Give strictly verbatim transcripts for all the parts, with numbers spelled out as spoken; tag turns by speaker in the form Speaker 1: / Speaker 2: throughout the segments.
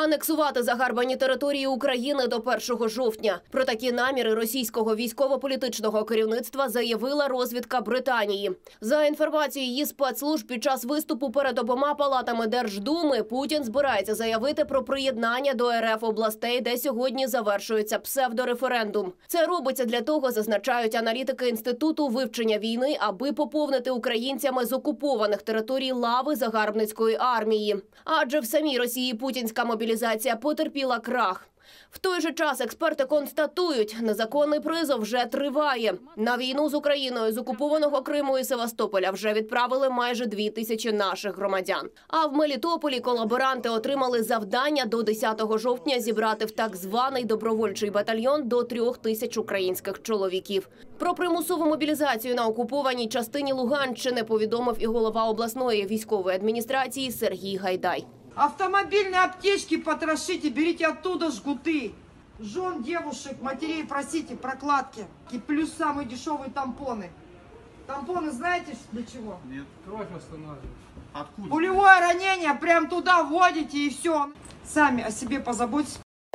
Speaker 1: анексувати загарбані території України до першого жовтня. Про такі наміри російського військово-політичного керівництва заявила розвідка Британії. За інформацією її спецслужб, під час виступу перед обома палатами Держдуми Путін збирається заявити про приєднання до РФ областей, де сьогодні завершується псевдореферендум. Це робиться для того, зазначають аналітики Інституту вивчення війни, аби поповнити українцями з окупованих територій лави загарбницької армії. Адже в самій Росії путінська мобілізація потерпіла крах. В той же час експерти констатують, незаконний призов вже триває. На війну з Україною з окупованого Криму і Севастополя вже відправили майже дві тисячі наших громадян. А в Мелітополі колаборанти отримали завдання до десятого жовтня зібрати в так званий добровольчий батальйон до трьох тисяч українських чоловіків. Про примусову мобілізацію на окупованій частині Луганщини повідомив і голова обласної військової адміністрації Сергій Гайдай.
Speaker 2: Автомобильные аптечки потрошите, берите оттуда жгуты. Жен, девушек, матерей просите, прокладки. И плюс самые дешевые тампоны. Тампоны знаете для чего?
Speaker 3: Нет, кровь останавливает. Откуда?
Speaker 2: Пулевое ранение, прям туда вводите и все. Сами о себе позаботьтесь.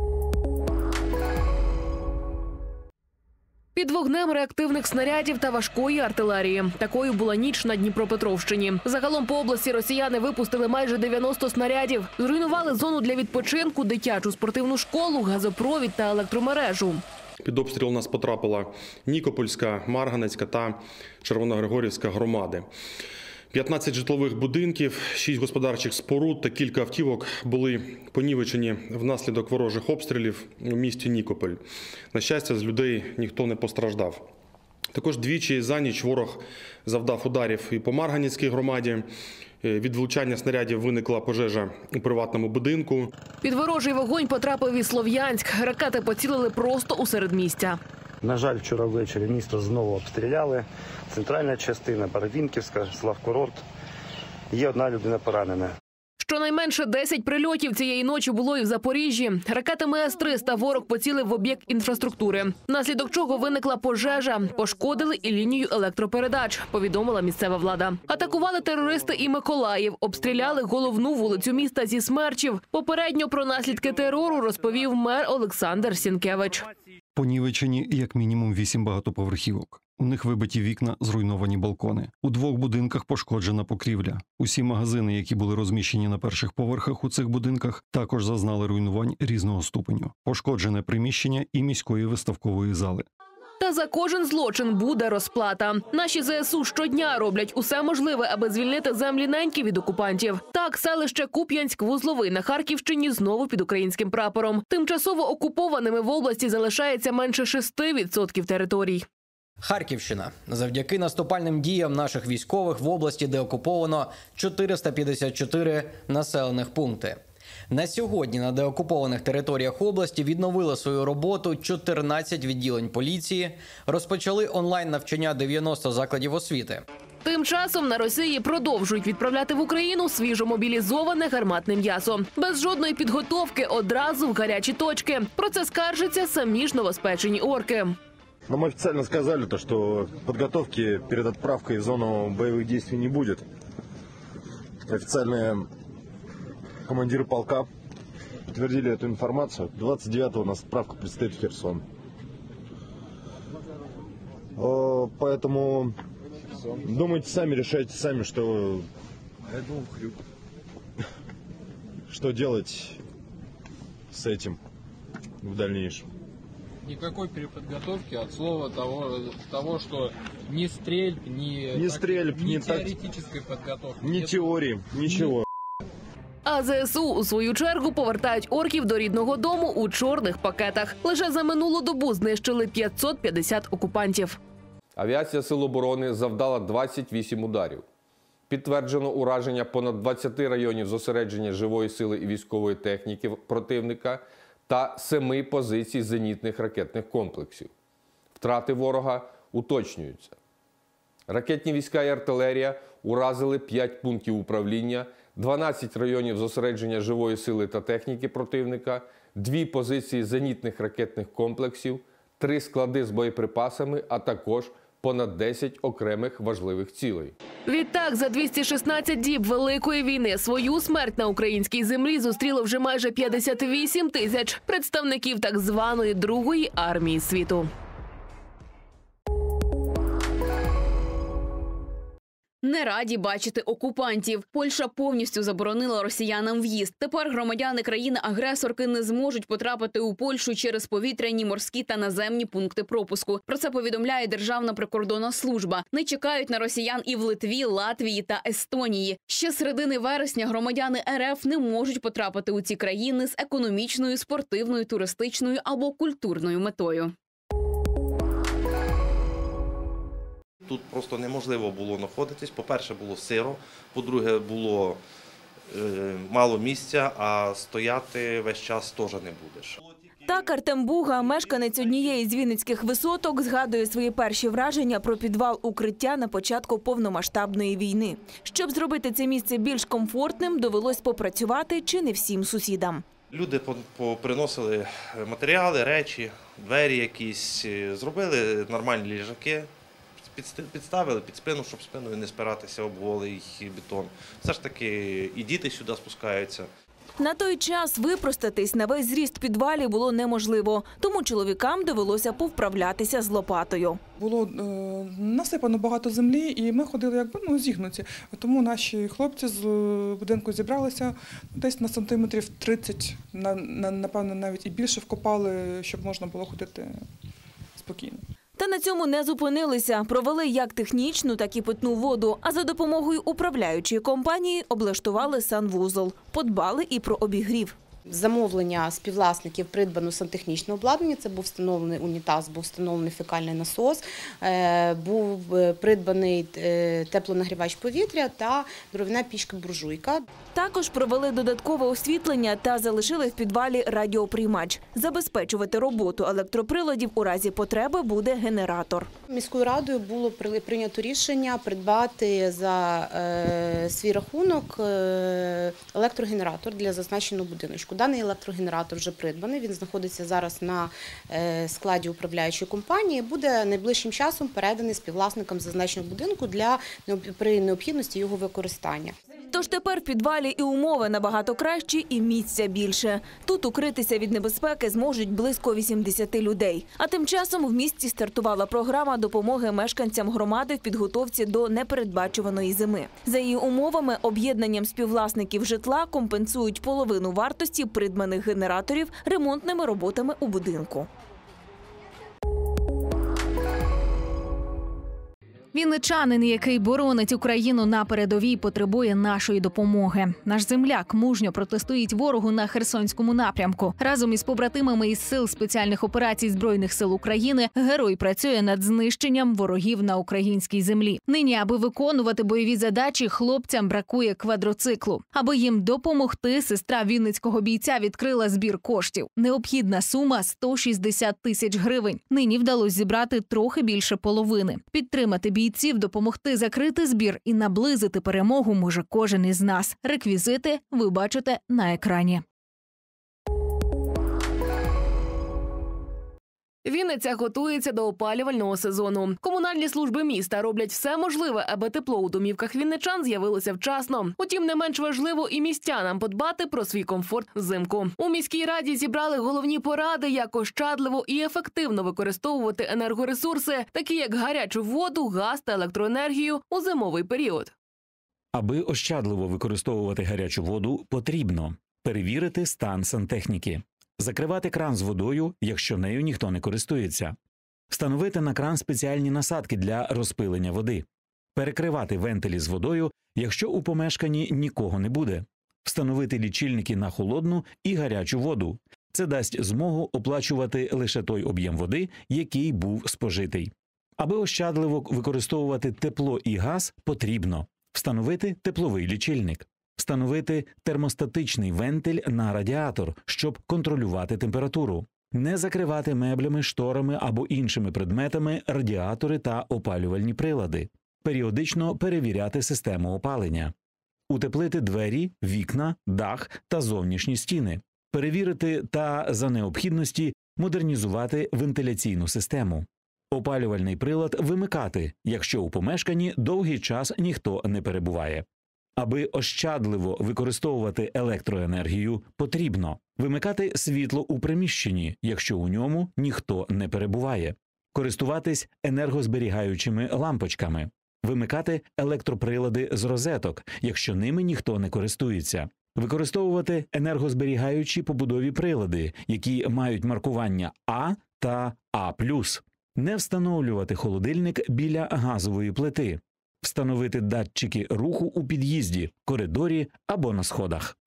Speaker 4: Під вогнем реактивних снарядів та важкої артилерії. Такою була ніч на Дніпропетровщині. Загалом по області росіяни випустили майже дев'яносто снарядів. Зруйнували зону для відпочинку, дитячу спортивну школу, газопровід та електромережу.
Speaker 5: Під обстріл у нас потрапила Нікопольська, Марганецька та Червоногригорівська громади. п'ятнадцять житлових будинків, шість господарчих споруд та кілька автівок були понівечені внаслідок ворожих обстрілів у місті Нікополь. На щастя, з людей ніхто не постраждав. Також двічі за ніч ворог завдав ударів і по Марганецькій громаді. Від влучання снарядів виникла пожежа у приватному будинку.
Speaker 4: Під ворожий вогонь потрапив і Слов'янськ. Ракети поцілили просто у середмістя.
Speaker 6: На жаль, вчора ввечері місто знову обстріляли. Центральна частина, Паравінківська, Славкурорт. Є одна людина поранена.
Speaker 4: Щонайменше десять прильотів цієї ночі було і в Запоріжжі. Ракетами С триста ворог поцілив в об'єкт інфраструктури. Внаслідок чого виникла пожежа. Пошкодили і лінію електропередач, повідомила місцева влада. Атакували терористи і Миколаїв. Обстріляли головну вулицю міста зі смерчів. Попередньо про наслідки терору розповів мер Олександр Сінкевич.
Speaker 7: Понівечені як мінімум вісім багатоповерхівок. У них вибиті вікна, зруйновані балкони. У двох будинках пошкоджена покрівля. Усі магазини, які були розміщені на перших поверхах у цих будинках, також зазнали руйнувань різного ступеню. Пошкоджене приміщення і міської виставкової зали.
Speaker 4: Та за кожен злочин буде розплата. Наші Зе Ес У щодня роблять усе можливе, аби звільнити землі неньки від окупантів. Так, селище Куп'янськ-Вузловий на Харківщині знову під українським прапором. Тимчасово окупованими в області залишається менше шести відсотків територій.
Speaker 8: Харківщина. Завдяки наступальним діям наших військових в області деокуповано чотириста п'ятдесят чотири населених пункти. На сьогодні на деокупованих територіях області відновили свою роботу чотирнадцять відділень поліції, розпочали онлайн-навчання дев'яноста закладів освіти.
Speaker 4: Тим часом на Росії продовжують відправляти в Україну свіжомобілізоване гарматне м'ясо. Без жодної підготовки одразу в гарячі точки. Про це скаржаться самі ж новоспечені орки.
Speaker 9: Нам официально сказали, что подготовки перед отправкой в зону боевых действий не будет. Официальные командиры полка подтвердили эту информацию. двадцать девятого у нас отправка предстоит в Херсон. Поэтому думайте сами, решайте сами, что, что делать с этим в дальнейшем.
Speaker 3: Никакой переподготовки от слова того, того что ни стрельб, ни,
Speaker 9: ни,
Speaker 3: так,
Speaker 9: стрельб,
Speaker 3: ни
Speaker 9: ни
Speaker 3: теоретической так, подготовки.
Speaker 9: Ни теории, ничего.
Speaker 4: А Зе Ес У, у свою чергу, повертають орків до рідного дому у чорних пакетах. Лише за минулу добу знищили п'ятсот п'ятдесят окупантів.
Speaker 10: Авіація Сил оборони завдала двадцять вісім ударів. Підтверджено ураження понад двадцяти районів зосередження живої сили і військової техніки противника та семи позицій зенітних ракетних комплексів. Втрати ворога уточнюються. Ракетні війська і артилерія уразили п'ять пунктів управління, дванадцять районів зосередження живої сили та техніки противника, дві позиції зенітних ракетних комплексів, три склади з боєприпасами, а також понад десять окремих важливих цілей.
Speaker 4: Відтак, за двісті шістнадцять діб Великої війни свою смерть на українській землі зустріло вже майже п'ятдесят вісім тисяч представників так званої Другої армії світу.
Speaker 11: Не раді бачити окупантів. Польща повністю заборонила росіянам в'їзд. Тепер громадяни країни-агресорки не зможуть потрапити у Польщу через повітряні, морські та наземні пункти пропуску. Про це повідомляє Державна прикордонна служба. Не чекають на росіян і в Литві, Латвії та Естонії. Ще з середини вересня громадяни РФ не можуть потрапити у ці країни з економічною, спортивною, туристичною або культурною метою.
Speaker 12: Тут просто неможливо було знаходитись. По-перше, було сиро, по-друге, було е, мало місця, а стояти весь час теж не будеш.
Speaker 13: Так Артем Буга, мешканець однієї з вінницьких висоток, згадує свої перші враження про підвал укриття на початку повномасштабної війни. Щоб зробити це місце більш комфортним, довелось попрацювати чи не всім сусідам.
Speaker 12: Люди приносили матеріали, речі, двері якісь, зробили нормальні ліжаки. Підставили під спину, щоб спиною не спиратися об голий бетон. Все ж таки і діти сюди спускаються.
Speaker 13: На той час випростатись на весь зріст підвалі було неможливо, тому чоловікам довелося повправлятися з лопатою.
Speaker 14: Було е, насипано багато землі, і ми ходили якби ну, зігнуті. Тому наші хлопці з будинку зібралися десь на сантиметрів тридцять, на, на, напевно, навіть і більше вкопали, щоб можна було ходити спокійно.
Speaker 13: Та на цьому не зупинилися. Провели як технічну, так і питну воду. А за допомогою управляючої компанії облаштували санвузол. Подбали і про обігрів.
Speaker 15: Замовлення співвласників придбано сантехнічне обладнання, це був встановлений унітаз, був встановлений фекальний насос, був придбаний теплонагрівач повітря та дров'яна пічка-буржуйка.
Speaker 13: Також провели додаткове освітлення та залишили в підвалі радіоприймач. Забезпечувати роботу електроприладів у разі потреби буде генератор.
Speaker 15: Міською радою було прийнято рішення придбати за свій рахунок електрогенератор для зазначеного будиночку. Даний електрогенератор вже придбаний, він знаходиться зараз на складі управляючої компанії, буде найближчим часом переданий співвласникам зазначеного будинку для при необхідності його використання.
Speaker 13: Тож тепер в підвалі і умови набагато кращі, і місця більше. Тут укритися від небезпеки зможуть близько вісімдесят людей. А тим часом в місті стартувала програма допомоги мешканцям громади в підготовці до непередбачуваної зими. За її умовами, об'єднанням співвласників житла компенсують половину вартості придбаних генераторів ремонтними роботами у будинку.
Speaker 16: Вінничанин, який боронить Україну на передовій, потребує нашої допомоги. Наш земляк мужньо протистоїть ворогу на Херсонському напрямку. Разом із побратимами із Сил спеціальних операцій Збройних сил України герой працює над знищенням ворогів на українській землі. Нині, аби виконувати бойові задачі, хлопцям бракує квадроциклу. Аби їм допомогти, сестра вінницького бійця відкрила збір коштів. Необхідна сума – сто шістдесят тисяч гривень. Нині вдалося зібрати трохи більше половини. Підтримати бійців Бійців допомогти закрити збір і наблизити перемогу може кожен із нас. Реквізити ви бачите на екрані.
Speaker 4: Вінниця готується до опалювального сезону. Комунальні служби міста роблять все можливе, аби тепло у домівках вінничан з'явилося вчасно. Утім, не менш важливо і містянам подбати про свій комфорт взимку. У міській раді зібрали головні поради, як ощадливо і ефективно використовувати енергоресурси, такі як гарячу воду, газ та електроенергію у зимовий період.
Speaker 17: Аби ощадливо використовувати гарячу воду, потрібно перевірити стан сантехніки. Закривати кран з водою, якщо нею ніхто не користується. Встановити на кран спеціальні насадки для розпилення води. Перекривати вентилі з водою, якщо у помешканні нікого не буде. Встановити лічильники на холодну і гарячу воду. Це дасть змогу оплачувати лише той об'єм води, який був спожитий. Аби ощадливо використовувати тепло і газ, потрібно встановити тепловий лічильник. Встановити термостатичний вентиль на радіатор, щоб контролювати температуру. Не закривати меблями, шторами або іншими предметами радіатори та опалювальні прилади. Періодично перевіряти систему опалення. Утеплити двері, вікна, дах та зовнішні стіни. Перевірити та, за необхідності, модернізувати вентиляційну систему. Опалювальний прилад вимикати, якщо у помешканні довгий час ніхто не перебуває. Аби ощадливо використовувати електроенергію, потрібно вимикати світло у приміщенні, якщо у ньому ніхто не перебуває, користуватись енергозберігаючими лампочками, вимикати електроприлади з розеток, якщо ними ніхто не користується, використовувати енергозберігаючі побудові прилади, які мають маркування А та А плюс, не встановлювати холодильник біля газової плити, встановити датчики руху у під'їзді, коридорі або на сходах.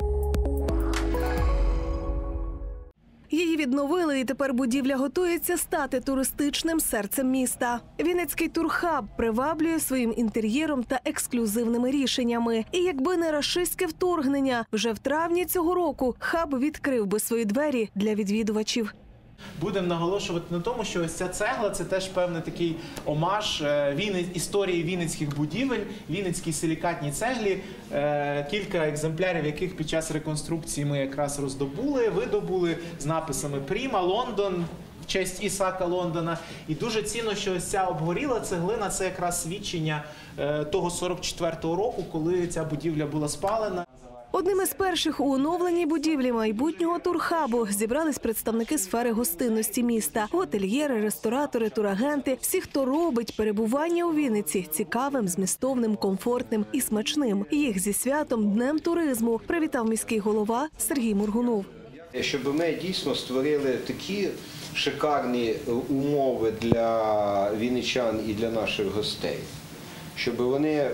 Speaker 18: Її відновили, і тепер будівля готується стати туристичним серцем міста. Вінницький турхаб приваблює своїм інтер'єром та ексклюзивними рішеннями. І якби не рашистське вторгнення, вже в травні цього року хаб відкрив би свої двері для відвідувачів.
Speaker 19: Будемо наголошувати на тому, що ось ця цегла – це теж певний такий омаж історії вінницьких будівель, вінницькій силікатній цеглі, кілька екземплярів яких під час реконструкції ми якраз роздобули, видобули з написами «Пріма», «Лондон», в честь Ісаака Лондона. І дуже цінно, що ось ця обгоріла цеглина – це якраз свідчення того сорок четвертого року, коли ця будівля була спалена.
Speaker 18: Одним із перших у оновленій будівлі майбутнього турхабу зібрались представники сфери гостинності міста. Готельєри, ресторатори, турагенти – всі, хто робить перебування у Вінниці цікавим, змістовним, комфортним і смачним. Їх зі святом Днем туризму привітав міський голова Сергій Моргунов.
Speaker 20: Щоб ми дійсно створили такі шикарні умови для вінничан і для наших гостей, щоб вони,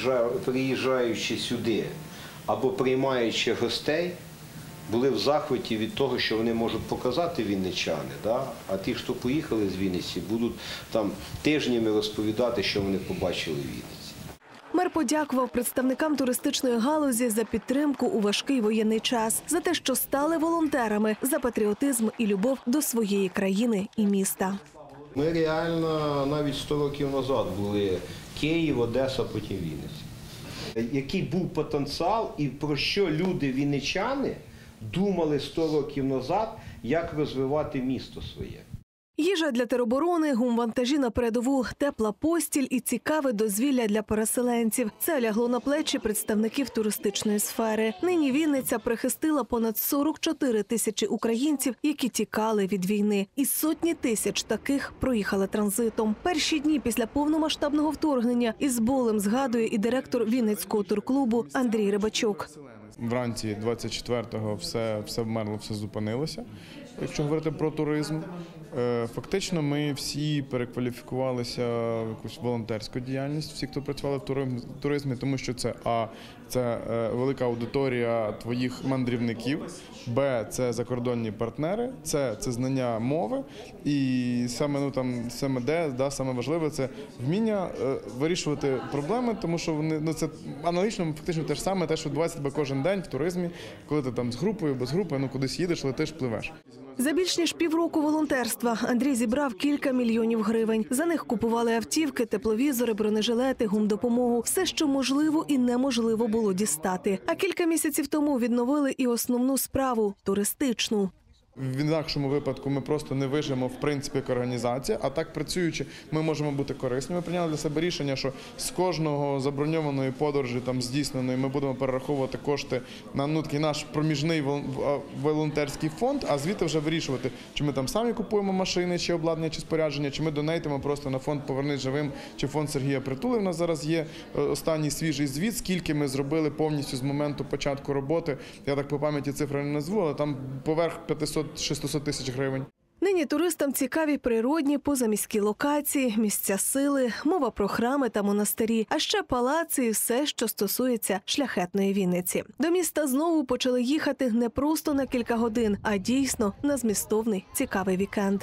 Speaker 20: приїжджаючи сюди, або приймаючи гостей, були в захваті від того, що вони можуть показати вінничани, да? А ті, хто поїхали з Вінниці, будуть там тижнями розповідати, що вони побачили в Вінниці.
Speaker 18: Мер подякував представникам туристичної галузі за підтримку у важкий воєнний час, за те, що стали волонтерами, за патріотизм і любов до своєї країни і міста.
Speaker 20: Ми реально навіть сто років назад були Київ, Одеса, потім Вінниця. Який був потенціал і про що люди, вінничани, думали сто років назад, як розвивати місто своє.
Speaker 18: Їжа для тероборони, гумвантажі на передову, тепла постіль і цікаве дозвілля для переселенців. Це лягло на плечі представників туристичної сфери. Нині Вінниця прихистила понад сорок чотири тисячі українців, які тікали від війни. І сотні тисяч таких проїхали транзитом. Перші дні після повномасштабного вторгнення із болем згадує і директор Вінницького турклубу Андрій Рибачок.
Speaker 21: Вранці двадцять четвертого все, все вмерло, все зупинилося, якщо говорити про туризм. Фактично ми всі перекваліфікувалися в якусь волонтерську діяльність, всі, хто працювали в туризмі, тому що це а, це велика аудиторія твоїх мандрівників, б, це закордонні партнери, це, це знання мови і саме, ну, там, саме де, да, саме важливе, це вміння е, вирішувати проблеми, тому що вони, ну, це аналогічно фактично те ж саме, те, що відбувається тебе кожен день в туризмі, коли ти там з групою, без групи, ну, кудись їдеш, летиш, пливеш.
Speaker 18: За більш ніж півроку волонтерства Андрій зібрав кілька мільйонів гривень. За них купували автівки, тепловізори, бронежилети, гумдопомогу. Все, що можливо і неможливо було дістати. А кілька місяців тому відновили і основну справу – туристичну.
Speaker 21: В інакшому випадку ми просто не виживемо, в принципі, як організація, а так працюючи, ми можемо бути корисні. Ми прийняли для себе рішення, що з кожного заброньованої подорожі, там, здійсненої, ми будемо перераховувати кошти на, ну, такий наш проміжний волонтерський фонд, а звідти вже вирішувати, чи ми там самі купуємо машини, чи обладнання, чи спорядження, чи ми донейтимо просто на фонд «Повернись живим», чи фонд Сергія Притули. У нас зараз є останній свіжий звіт, скільки ми зробили повністю з моменту початку роботи. Я так по пам'яті цифри не назву, але там поверх п'ятсот-шістсот тисяч гривень.
Speaker 18: Нині туристам цікаві природні позаміські локації, місця сили, мова про храми та монастирі, а ще палаци і все, що стосується шляхетної Вінниці. До міста знову почали їхати не просто на кілька годин, а дійсно на змістовний цікавий вікенд.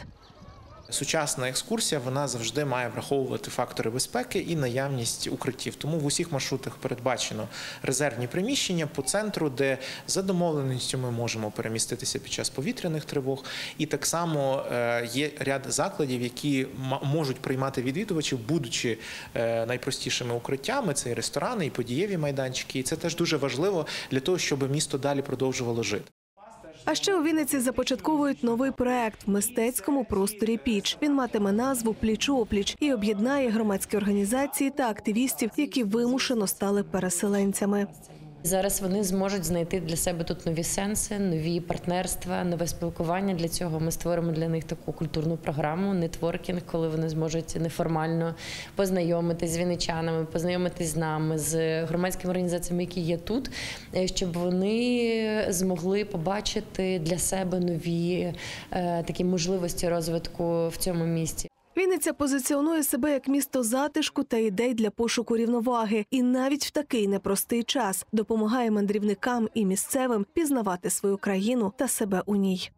Speaker 19: Сучасна екскурсія, вона завжди має враховувати фактори безпеки і наявність укриттів. Тому в усіх маршрутах передбачено резервні приміщення по центру, де за домовленістю ми можемо переміститися під час повітряних тривог. І так само є ряд закладів, які можуть приймати відвідувачів, будучи найпростішими укриттями. Це і ресторани, і подієві майданчики. І це теж дуже важливо для того, щоб місто далі продовжувало жити.
Speaker 18: А ще у Вінниці започатковують новий проект в мистецькому просторі «Піч». Він матиме назву «Пліч-опліч» і об'єднає громадські організації та активістів, які вимушено стали переселенцями.
Speaker 1: Зараз вони зможуть знайти для себе тут нові сенси, нові партнерства, нове спілкування. Для цього ми створимо для них таку культурну програму, нетворкінг, коли вони зможуть неформально познайомитись з вінничанами, познайомитись з нами, з громадськими організаціями, які є тут, щоб вони змогли побачити для себе нові е, такі можливості розвитку в цьому місті.
Speaker 18: Вінниця позиціонує себе як місто затишку та ідей для пошуку рівноваги. І навіть в такий непростий час допомагає мандрівникам і місцевим пізнавати свою країну та себе у ній.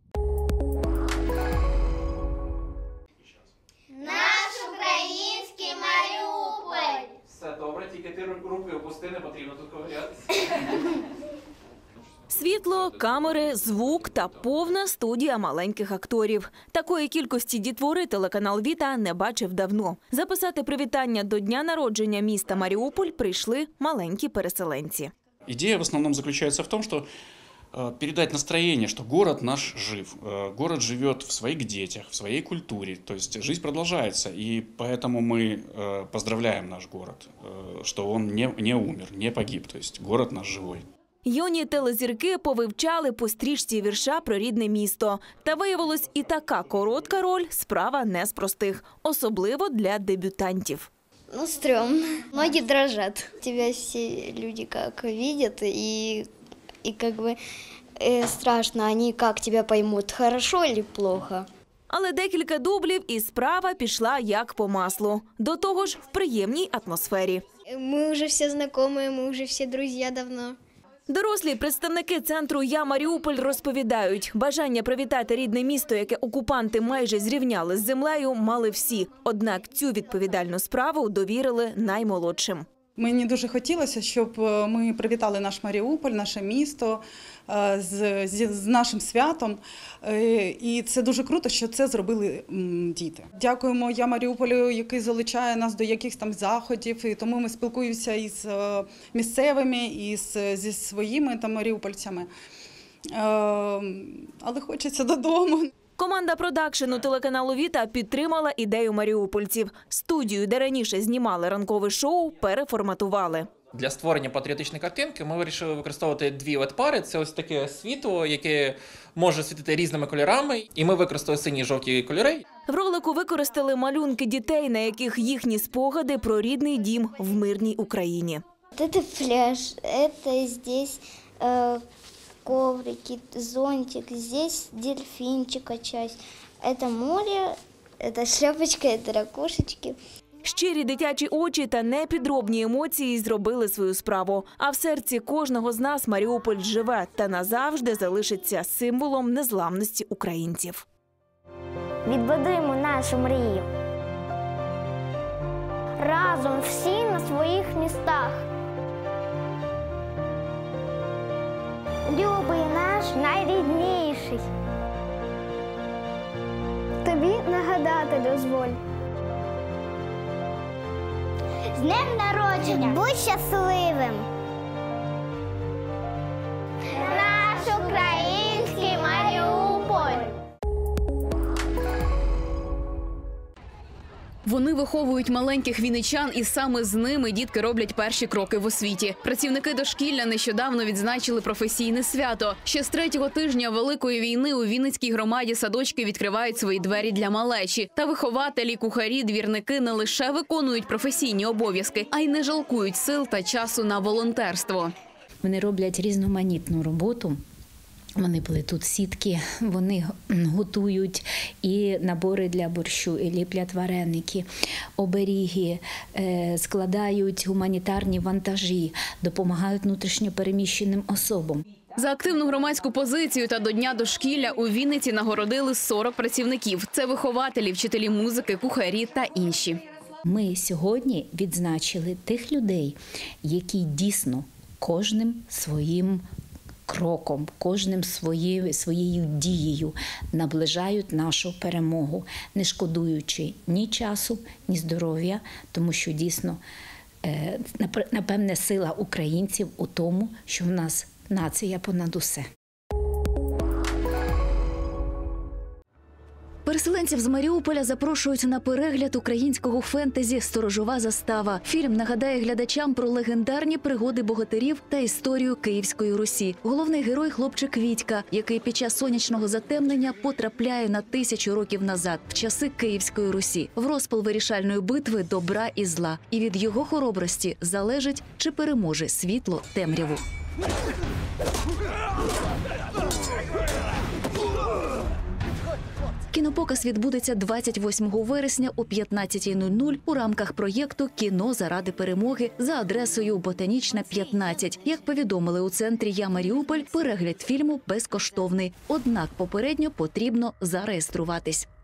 Speaker 22: Наш український Маріуполь!
Speaker 19: Все добре, тільки ти руки опусти, не потрібно тут ковирятися.
Speaker 13: Світло, камери, звук та повна студія маленьких акторів. Такої кількості дітвори телеканал «Віта» не бачив давно. Записати привітання до дня народження міста Маріуполь прийшли маленькі переселенці.
Speaker 23: Идея в основном заключается в том, что передать настроение, что город наш жив. Город живет в своих детях, в своей культуре. То есть жизнь продолжается, и поэтому мы поздравляем наш город, что он не, не умер, не погиб. То есть город наш живой.
Speaker 13: Юні телезірки повивчали по стрічці вірша про рідне місто. Та виявилось, і така коротка роль – справа не з простих, особливо для дебютантів.
Speaker 22: Ну, стрёмно. Ноги дрожат. Тебя все люди как видят, и, и как бы э, страшно, они как тебя поймут, хорошо или плохо.
Speaker 13: Але декілька дублів і справа пішла як по маслу. До того ж в приємній атмосфері.
Speaker 22: Мы уже все знакомые, мы уже все друзья давно.
Speaker 13: Дорослі представники центру «Я Маріуполь» розповідають, бажання привітати рідне місто, яке окупанти майже зрівняли з землею, мали всі. Однак цю відповідальну справу довірили наймолодшим.
Speaker 24: Мені дуже хотілося, щоб ми привітали наш Маріуполь, наше місто з, з, з нашим святом. І це дуже круто, що це зробили діти. Дякуємо «Я Маріуполю», який залучає нас до якихось там заходів. І тому ми спілкуємося із місцевими, і зі своїми там маріупольцями. Але хочеться додому.
Speaker 13: Команда продакшену телеканалу «Віта» підтримала ідею маріупольців. Студію, де раніше знімали ранкове шоу, переформатували.
Speaker 25: Для створення патріотичної картинки ми вирішили використовувати дві лед-пари. Це ось таке світло, яке може світити різними кольорами. І ми використали сині і жовті кольори.
Speaker 13: В ролику використали малюнки дітей, на яких їхні спогади про рідний дім в мирній Україні.
Speaker 22: Це пляж, це здесь... Э... коврики, зонтик, здесь дельфинчика часть. Это море, это шляпочка, это ракушечки.
Speaker 13: Щирі дитячі очі та непідробні емоції зробили свою справу. А в серці кожного з нас Маріуполь живе та назавжди залишиться символом незламності українців.
Speaker 22: Відбудуємо нашу мрію. Разом всі на своїх містах. Любий наш найрідніший. Тобі нагадати дозволь. З днем народження! Будь щасливим! Наш український Маріуполь!
Speaker 11: Вони виховують маленьких вінничан, і саме з ними дітки роблять перші кроки в освіті. Працівники дошкілля нещодавно відзначили професійне свято. Ще з третього тижня Великої війни у Вінницькій громаді садочки відкривають свої двері для малечі. Та вихователі, кухарі, двірники не лише виконують професійні обов'язки, а й не жалкують сил та часу на волонтерство.
Speaker 26: Вони роблять різноманітну роботу. Вони плетуть сітки, вони готують і набори для борщу, і ліплять вареники, оберіги, складають гуманітарні вантажі, допомагають внутрішньопереміщеним особам.
Speaker 11: За активну громадську позицію та до Дня дошкілля у Вінниці нагородили сорок працівників. Це вихователі, вчителі музики, кухарі та інші.
Speaker 26: Ми сьогодні відзначили тих людей, які дійсно кожним своїм кроком, кожним своєю, своєю дією наближають нашу перемогу, не шкодуючи ні часу, ні здоров'я, тому що дійсно, напевне, сила українців у тому, що в нас нація понад усе.
Speaker 16: Переселенців з Маріуполя запрошують на перегляд українського фентезі «Сторожова застава». Фільм нагадає глядачам про легендарні пригоди богатирів та історію Київської Русі. Головний герой – хлопчик Вітька, який під час сонячного затемнення потрапляє на тисячу років назад, в часи Київської Русі, в розпал вирішальної битви добра і зла. І від його хоробрості залежить, чи переможе світло темряву. Кінопоказ відбудеться двадцять восьмого вересня о п'ятнадцятій нуль нуль у рамках проєкту «Кіно заради перемоги» за адресою Ботанічна, п'ятнадцять. Як повідомили у центрі «Я Маріуполь», перегляд фільму безкоштовний. Однак попередньо потрібно зареєструватись.